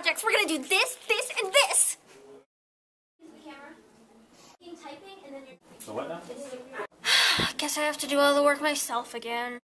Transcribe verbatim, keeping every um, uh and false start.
projects. We're gonna do this, this, and this. So what now? Guess I have to do all the work myself again.